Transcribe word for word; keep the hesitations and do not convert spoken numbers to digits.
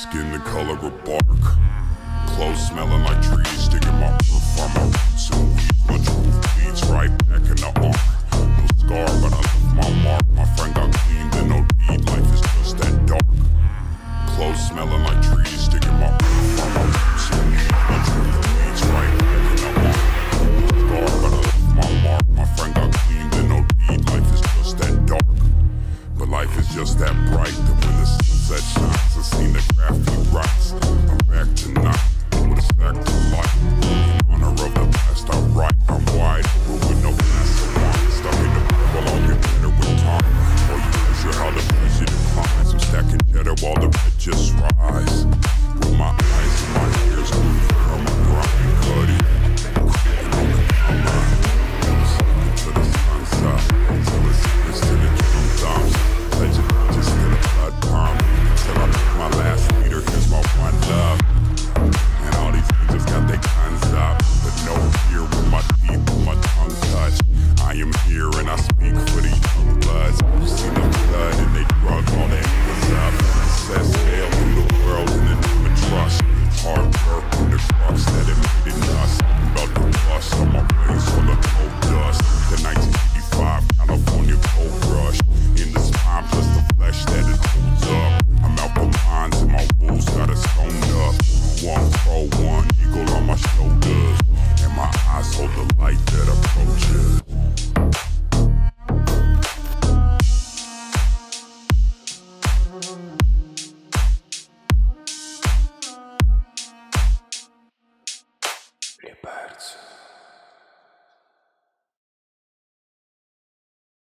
Skin the color of bark, clothes smelling like trees, sticking my roof on my roots and weeds. My truth bleeds right back in the arm. No scar, but I left my mark. My friend got cleaned and no deed. Life is just that dark. Clothes smelling like trees, sticking my roof on my roots and weeds. My truth bleeds right back in the arm. No scar, but I left my mark. My friend got cleaned and no deed. Life is just that dark. But life is just that bright that when the sunset shines, I seen the graffiti rights. I'm back tonight with a stack to life. In honor of the past I write, I'm wide open with no glass of wine. Stuck in the barrel, I'll get better with time. Or you measure how the pressure declines. I'm stacking cheddar while the red just rise. With my eyes and my ears glued on my grind, cutty. Creeping on the timeline. Never sleeping to the sunset. Till it's sickness to the drum times. Legend just in a blood palm. Till I make my last meter, here's my one love. And all these angels got their guns up, but no fear with my teeth, with my tongue touch. I am here and I speak for the young bloods. You see the blood and they drug all their hands up. It says sail through the world in the name of trust. Hard work with the crux that it made it us. I'm about to bust on my ways full of cold dust. The nineteen eighty-five California gold rush. In the spine plus the flesh that it holds up. I'm out the lines and my wolves got us stoned up. One pro, one eagle on my shoulders. And my eyes hold the light that approaches. Le perso.